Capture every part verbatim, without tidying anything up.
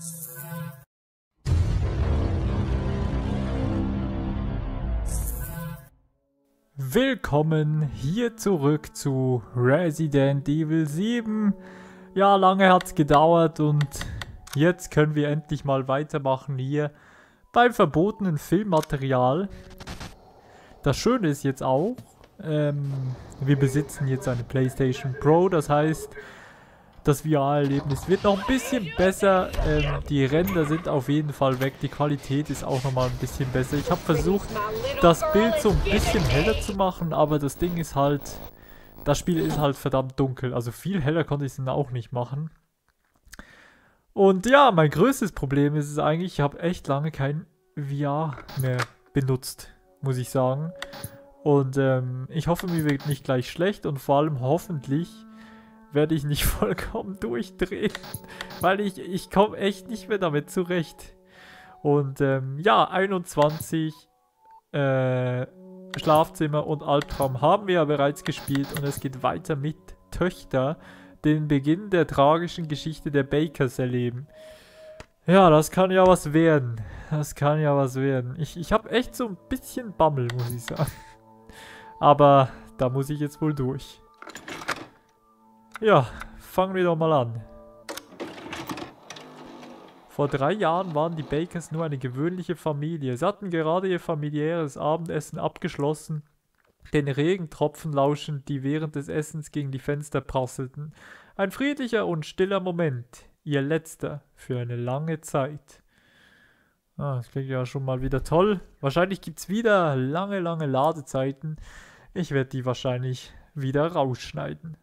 Willkommen hier zurück zu Resident Evil sieben. Ja, lange hat es gedauert und jetzt können wir endlich mal weitermachen hier beim verbotenen Filmmaterial. Das Schöne ist jetzt auch, ähm, wir besitzen jetzt eine PlayStation Pro, das heißt, das V R-Erlebnis wird noch ein bisschen besser. Ähm, die Ränder sind auf jeden Fall weg. Die Qualität ist auch nochmal ein bisschen besser. Ich habe versucht, das Bild so ein bisschen heller zu machen, aber das Ding ist halt, das Spiel ist halt verdammt dunkel. Also viel heller konnte ich es dann auch nicht machen. Und ja, mein größtes Problem ist es eigentlich, ich habe echt lange kein V R mehr benutzt, muss ich sagen. Und ähm, ich hoffe, mir wird nicht gleich schlecht und vor allem hoffentlich werde ich nicht vollkommen durchdrehen, weil ich, ich komme echt nicht mehr damit zurecht. Und ähm, ja, einundzwanzig äh, Schlafzimmer und Albtraum haben wir ja bereits gespielt und es geht weiter mit Töchter, den Beginn der tragischen Geschichte der Bakers erleben. Ja, das kann ja was werden. Das kann ja was werden. Ich, ich habe echt so ein bisschen Bammel, muss ich sagen. Aber da muss ich jetzt wohl durch. Ja, fangen wir doch mal an. Vor drei Jahren waren die Bakers nur eine gewöhnliche Familie. Sie hatten gerade ihr familiäres Abendessen abgeschlossen, den Regentropfen lauschend, die während des Essens gegen die Fenster prasselten. Ein friedlicher und stiller Moment, ihr letzter für eine lange Zeit. Ah, das klingt ja schon mal wieder toll. Wahrscheinlich gibt es wieder lange, lange Ladezeiten. Ich werde die wahrscheinlich wieder rausschneiden.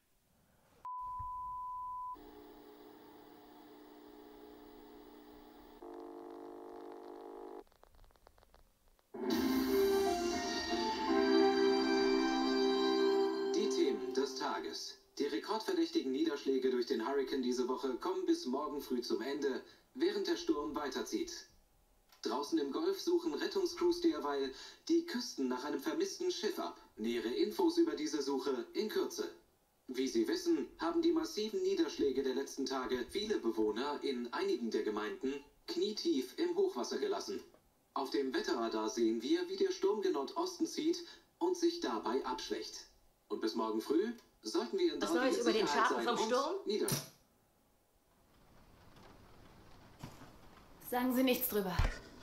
Die rekordverdächtigen Niederschläge durch den Hurrikan diese Woche kommen bis morgen früh zum Ende, während der Sturm weiterzieht. Draußen im Golf suchen Rettungscrews derweil die Küsten nach einem vermissten Schiff ab. Nähere Infos über diese Suche in Kürze. Wie Sie wissen, haben die massiven Niederschläge der letzten Tage viele Bewohner in einigen der Gemeinden knietief im Hochwasser gelassen. Auf dem Wetterradar sehen wir, wie der Sturm gen Nordosten zieht und sich dabei abschwächt. Und bis morgen früh sollten wir in Was Neues über den Schaden vom Sturm? Nieder. Sagen Sie nichts drüber.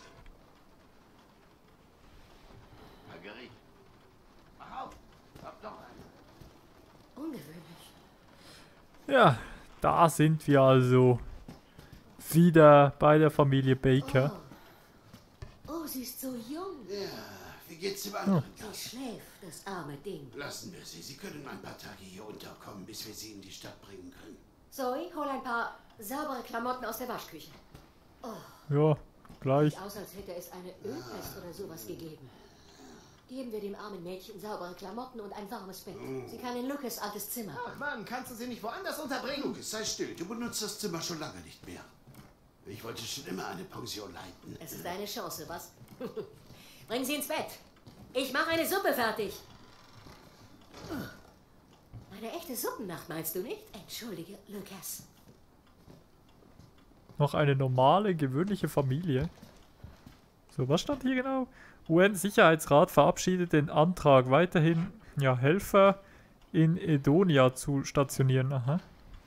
Marguerite, mach auf! Hab noch einen. Ungewöhnlich. Ja, da sind wir also wieder bei der Familie Baker. Oh, oh sie ist so jung. Ja, wie geht's dem anderen Sie Gast? schläft, das arme Ding. Lassen wir sie. Sie können ein paar Tage hier unterkommen, bis wir sie in die Stadt bringen können. Zoe, hol ein paar saubere Klamotten aus der Waschküche. Oh, Ja, gleich. sieht aus, als hätte es eine Ölpest oder sowas gegeben. Geben wir dem armen Mädchen saubere Klamotten und ein warmes Bett. Sie kann in Lucas' altes Zimmer. Ach Mann, kannst du sie nicht woanders unterbringen? Lucas, sei still. Du benutzt das Zimmer schon lange nicht mehr. Ich wollte schon immer eine Pension leiten. Es ist deine Chance, was? Bring sie ins Bett. Ich mache eine Suppe fertig. Eine echte Suppennacht, meinst du nicht? Entschuldige, Lucas. Noch eine normale, gewöhnliche Familie. So, was stand hier genau? U N-Sicherheitsrat verabschiedet den Antrag, weiterhin ja, Helfer in Edonia zu stationieren. Aha.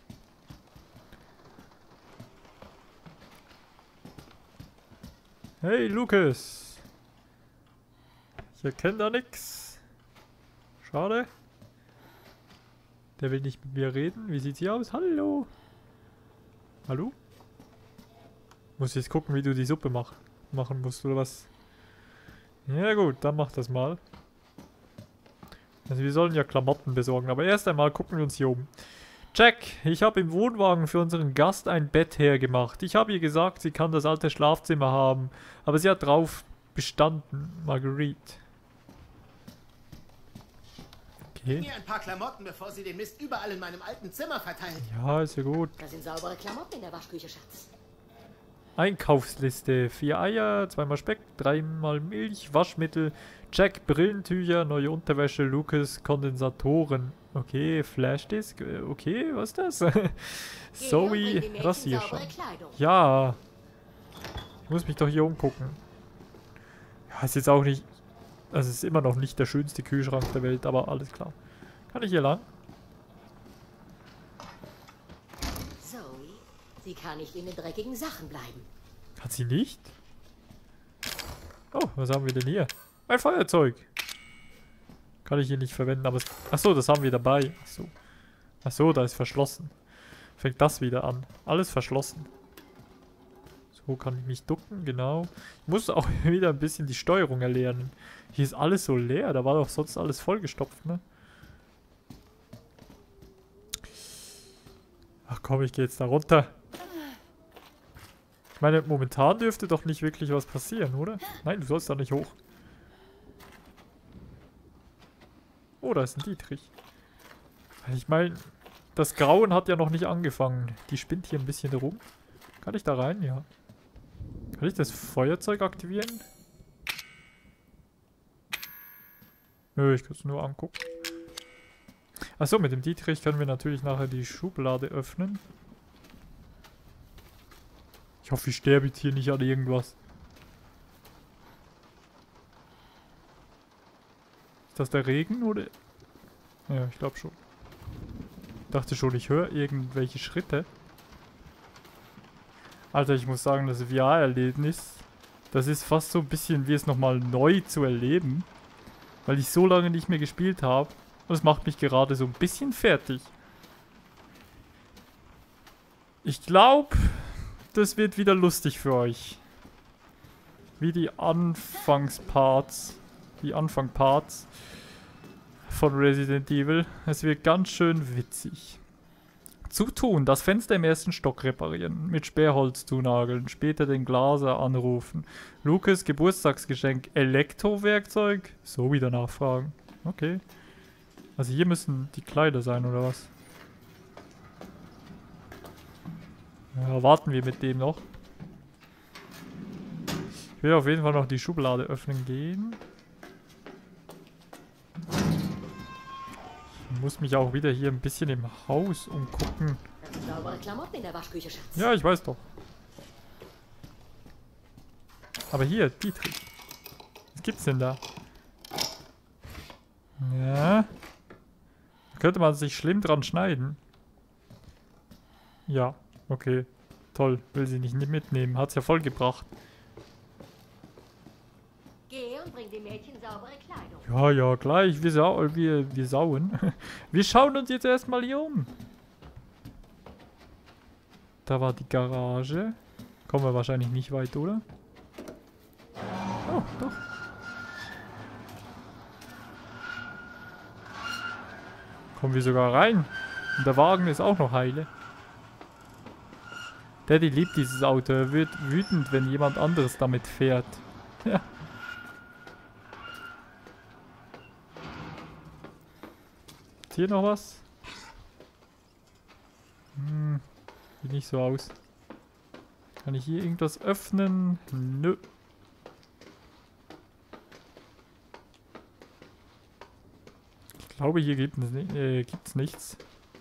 Hey, Lucas. Ich erkenne da nix. Schade. Der will nicht mit mir reden. Wie sieht's hier aus? Hallo. Hallo? Muss jetzt gucken, wie du die Suppe mach machen musst, oder was? Ja gut, dann mach das mal. Also wir sollen ja Klamotten besorgen, aber erst einmal gucken wir uns hier um. Jack, ich habe im Wohnwagen für unseren Gast ein Bett hergemacht. Ich habe ihr gesagt, sie kann das alte Schlafzimmer haben, aber sie hat drauf bestanden, Marguerite. Okay. Mir ein paar Klamotten, bevor sie den Mist überall in meinem alten Zimmer verteilt. Ja, ist ja gut. Da sind saubere Klamotten in der Waschküche, Schatz. Einkaufsliste. Vier Eier, zweimal Speck, dreimal Milch, Waschmittel, Jack, Brillentücher, neue Unterwäsche, Lucas, Kondensatoren. Okay, Flashdisk. Okay, was ist das? Zoe, Rasierschaum. Ja. Ich muss mich doch hier umgucken. Ja, ist jetzt auch nicht... Also es ist immer noch nicht der schönste Kühlschrank der Welt, aber alles klar. Kann ich hier lang? Zoe, sie kann nicht in den dreckigen Sachen bleiben. Kann sie nicht? Oh, was haben wir denn hier? Ein Feuerzeug. Kann ich hier nicht verwenden, aber es... Achso, das haben wir dabei. Achso. Achso, da ist verschlossen. Fängt das wieder an. Alles verschlossen. So kann ich mich ducken, genau. Ich muss auch wieder ein bisschen die Steuerung erlernen. Hier ist alles so leer. Da war doch sonst alles vollgestopft, ne? Ach komm, ich gehe jetzt da runter. Ich meine, momentan dürfte doch nicht wirklich was passieren, oder? Nein, du sollst da nicht hoch. Oh, da ist ein Dietrich. Ich meine, das Grauen hat ja noch nicht angefangen. Die spinnt hier ein bisschen rum. Kann ich da rein? Ja. Kann ich das Feuerzeug aktivieren? Nö, ich kann es nur angucken. Achso, mit dem Dietrich können wir natürlich nachher die Schublade öffnen. Ich hoffe, ich sterbe jetzt hier nicht an irgendwas. Ist das der Regen oder? Ja, ich glaube schon. Ich dachte schon, ich höre irgendwelche Schritte. Alter, ich muss sagen, das V R-Erlebnis, das ist fast so ein bisschen wie es nochmal neu zu erleben. Weil ich so lange nicht mehr gespielt habe. Und es macht mich gerade so ein bisschen fertig. Ich glaube, das wird wieder lustig für euch. Wie die Anfangsparts. Die Anfangparts von Resident Evil. Es wird ganz schön witzig. Zu tun, das Fenster im ersten Stock reparieren, mit Sperrholz zunageln, später den Glaser anrufen. Lucas Geburtstagsgeschenk, Elektrowerkzeug, so wieder nachfragen. Okay. Also hier müssen die Kleider sein, oder was? Ja, warten wir mit dem noch. Ich will auf jeden Fall noch die Schublade öffnen gehen. Ich muss mich auch wieder hier ein bisschen im Haus umgucken. Saubere Klamotten in der Waschküche, Schatz. Ja, ich weiß doch. Aber hier, Dietrich. Was gibt's denn da? Ja. Da könnte man sich schlimm dran schneiden. Ja, okay. Toll. Will sie nicht mitnehmen. Hat's ja voll gebracht. Geh und bring dem Mädchen saubere Kleidung. Ja, ja, gleich. Wir, sau wir, wir sauen. Wir schauen uns jetzt erstmal hier um. Da war die Garage. Kommen wir wahrscheinlich nicht weit, oder? Oh, doch. Kommen wir sogar rein. Und der Wagen ist auch noch heile. Daddy liebt dieses Auto. Er wird wütend, wenn jemand anderes damit fährt. Ja. Ist hier noch was? Hm, sieht nicht so aus. Kann ich hier irgendwas öffnen? Nö. Ich glaube, hier gibt es ni äh, gibt's nichts.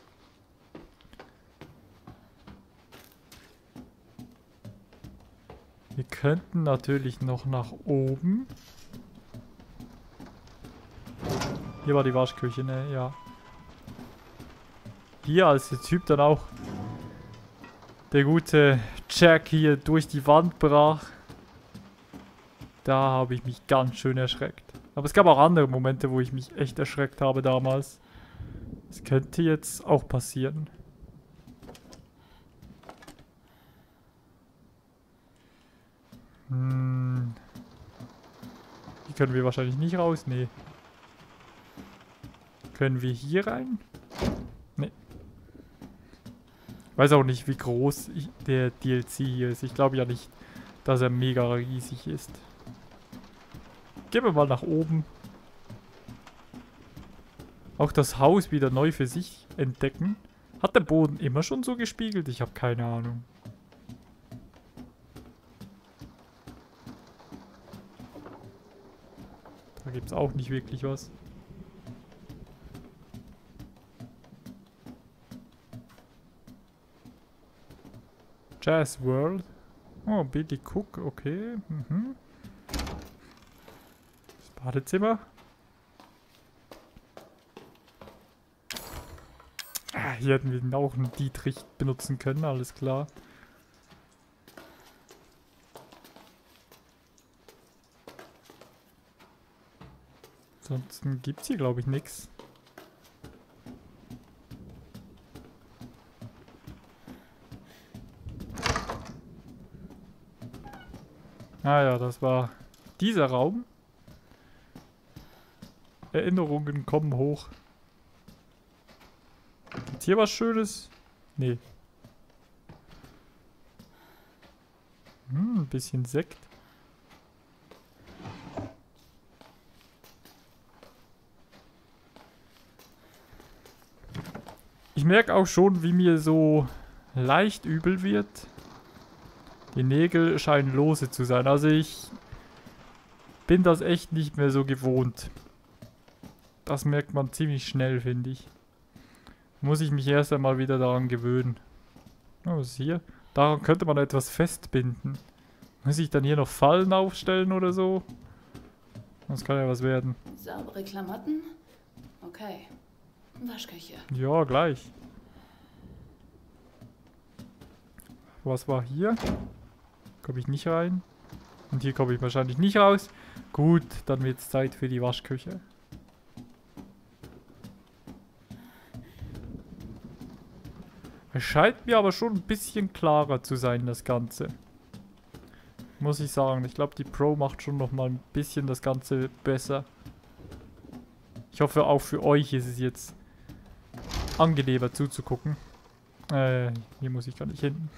Wir könnten natürlich noch nach oben. Hier war die Waschküche, ne? Ja. Hier, als der Typ dann auch der gute Jack hier durch die Wand brach, da habe ich mich ganz schön erschreckt. Aber es gab auch andere Momente, wo ich mich echt erschreckt habe damals. Das könnte jetzt auch passieren. Hm. Hier können wir wahrscheinlich nicht raus. Nee. Können wir hier rein? Nee. Ich weiß auch nicht, wie groß ich, der D L C hier ist. Ich glaube ja nicht, dass er mega riesig ist. Gehen wir mal nach oben. Auch das Haus wieder neu für sich entdecken. Hat der Boden immer schon so gespiegelt? Ich habe keine Ahnung. Da gibt es auch nicht wirklich was. Jazz World. Oh, Billy Cook, okay. Mhm. Das Badezimmer. Ah, hier hätten wir auch einen Dietrich benutzen können, alles klar. Ansonsten gibt es hier, glaube ich, nichts. Ah ja, das war dieser Raum. Erinnerungen kommen hoch. Gibt's hier was Schönes? Nee. Hm, ein bisschen Sekt. Ich merke auch schon, wie mir so leicht übel wird. Die Nägel scheinen lose zu sein. Also ich bin das echt nicht mehr so gewohnt. Das merkt man ziemlich schnell, finde ich. Muss ich mich erst einmal wieder daran gewöhnen. Oh, was ist hier? Daran könnte man etwas festbinden. Muss ich dann hier noch Fallen aufstellen oder so? Das kann ja was werden. Saubere Klamotten? Okay. Waschküche. Ja, gleich. Was war hier? Komme ich nicht rein. Und hier komme ich wahrscheinlich nicht raus. Gut, dann wird es Zeit für die Waschküche. Es scheint mir aber schon ein bisschen klarer zu sein, das Ganze. Muss ich sagen. Ich glaube, die Pro macht schon noch mal ein bisschen das Ganze besser. Ich hoffe, auch für euch ist es jetzt angenehmer zuzugucken. Äh, hier muss ich gar nicht hin.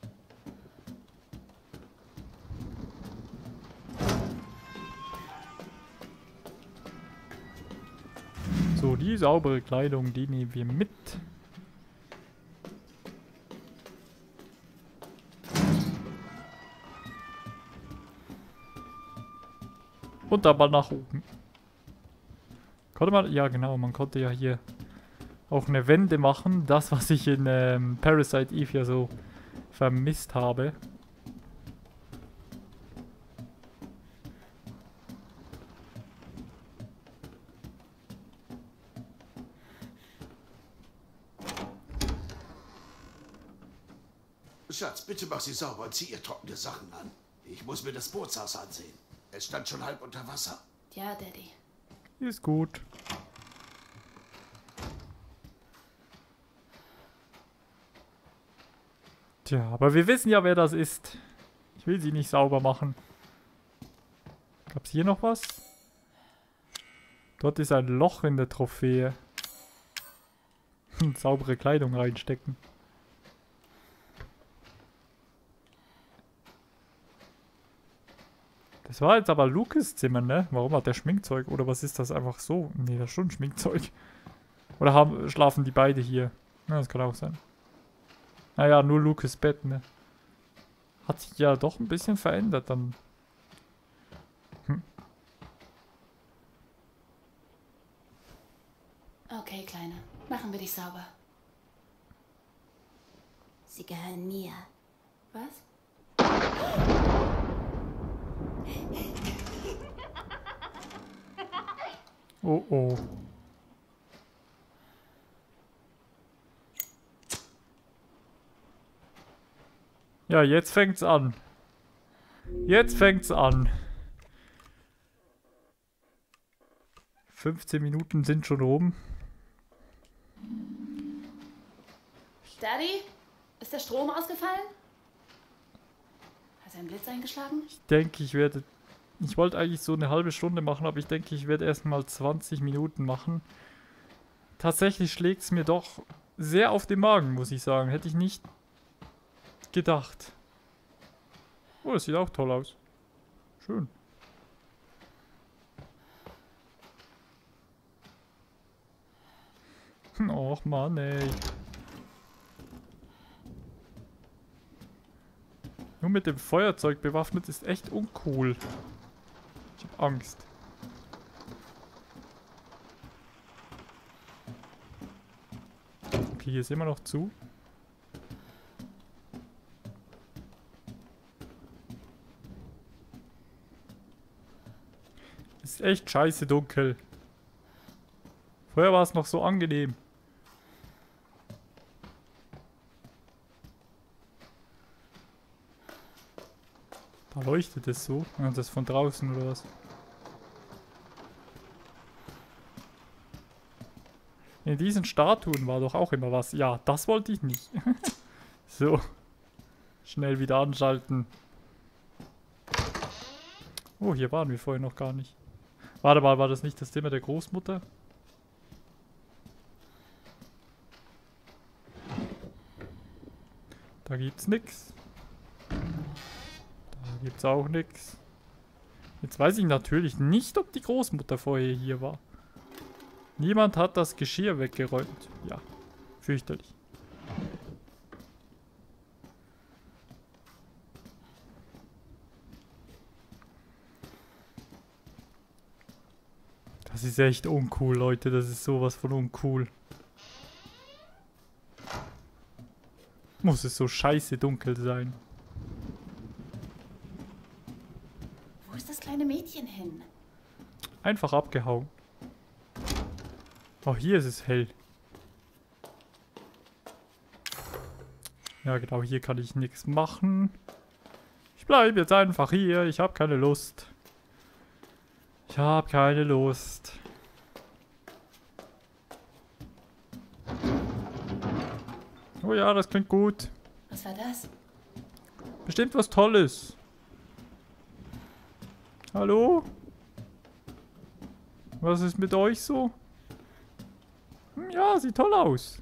So, die saubere Kleidung, die nehmen wir mit. Und dann mal nach oben. Konnte man, ja genau, man konnte ja hier auch eine Wende machen. Das, was ich in ähm, Parasite Eve ja so vermisst habe. Schatz, bitte mach sie sauber und zieh ihr trockene Sachen an. Ich muss mir das Bootshaus ansehen. Es stand schon halb unter Wasser. Ja, Daddy. Ist gut. Tja, aber wir wissen ja, wer das ist. Ich will sie nicht sauber machen. Gab's hier noch was? Dort ist ein Loch in der Trophäe. Saubere Kleidung reinstecken. Das war jetzt aber Lucas Zimmer, ne? Warum hat der Schminkzeug? Oder was ist das einfach so? Nee, das ist schon Schminkzeug. Oder haben, schlafen die beide hier? Ja, das kann auch sein. Naja, nur Lucas Bett, ne? Hat sich ja doch ein bisschen verändert dann. Hm. Okay, Kleine. Machen wir dich sauber. Sie gehören mir. Was? Oh oh. Ja, jetzt fängt's an. Jetzt fängt's an. fünfzehn Minuten sind schon rum. Daddy? Ist der Strom ausgefallen? Hat ein Blitz eingeschlagen? Ich denke, ich werde... Ich wollte eigentlich so eine halbe Stunde machen, aber ich denke, ich werde erst mal zwanzig Minuten machen. Tatsächlich schlägt es mir doch sehr auf den Magen, muss ich sagen. Hätte ich nicht gedacht. Oh, das sieht auch toll aus. Schön. Och Mann, ey. Nur mit dem Feuerzeug bewaffnet ist echt uncool. Ich hab Angst. Okay, hier ist immer noch zu. Ist echt scheiße dunkel. Vorher war es noch so angenehm. Da leuchtet es so. Ja, das ist von draußen oder was? In diesen Statuen war doch auch immer was. Ja, das wollte ich nicht. So. Schnell wieder anschalten. Oh, hier waren wir vorher noch gar nicht. Warte mal, war das nicht das Zimmer der Großmutter? Da gibt's nix. Da gibt's auch nix. Jetzt weiß ich natürlich nicht, ob die Großmutter vorher hier war. Niemand hat das Geschirr weggeräumt. Ja, fürchterlich. Das ist echt uncool, Leute. Das ist sowas von uncool. Muss es so scheiße dunkel sein. Wo ist das kleine Mädchen hin? Einfach abgehauen. Oh, hier ist es hell. Ja, genau, hier kann ich nichts machen. Ich bleibe jetzt einfach hier. Ich habe keine Lust. Ich habe keine Lust. Oh ja, das klingt gut. Was war das? Bestimmt was Tolles. Hallo? Was ist mit euch so? Hm, ja, sieht toll aus.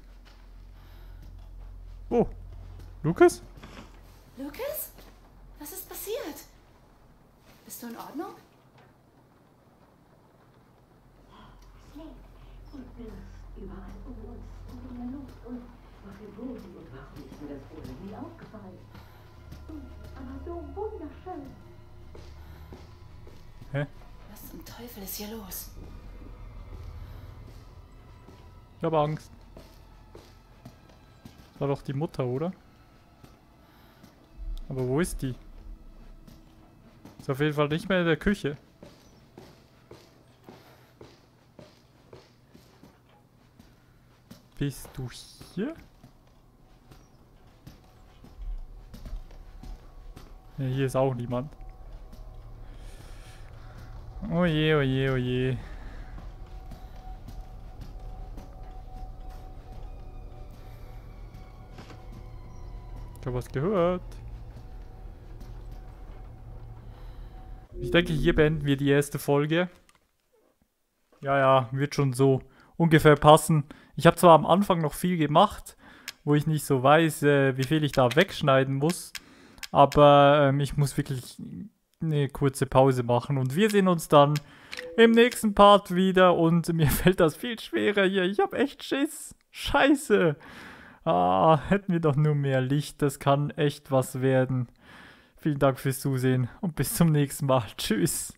Oh, Lukas? Lukas? Was ist passiert? Bist du in Ordnung? Überall um uns und in der Luft und wofür wohnen sie und warum ist mir das vorher nie aufgefallen? Aber so wunderschön. Hä? Was zum Teufel ist hier los? Ich habe Angst. Das war doch die Mutter, oder? Aber wo ist die? Ist auf jeden Fall nicht mehr in der Küche. Bist du hier? Ja, hier ist auch niemand. Oh je, oh je, oh je. Ich habe was gehört. Ich denke, hier beenden wir die erste Folge. Ja, ja, wird schon so ungefähr passen. Ich habe zwar am Anfang noch viel gemacht, wo ich nicht so weiß, äh, wie viel ich da wegschneiden muss. Aber ähm, ich muss wirklich eine kurze Pause machen. Und wir sehen uns dann im nächsten Part wieder. Und mir fällt das viel schwerer hier. Ich habe echt Schiss. Scheiße. Ah, hätten wir doch nur mehr Licht. Das kann echt was werden. Vielen Dank fürs Zusehen und bis zum nächsten Mal. Tschüss.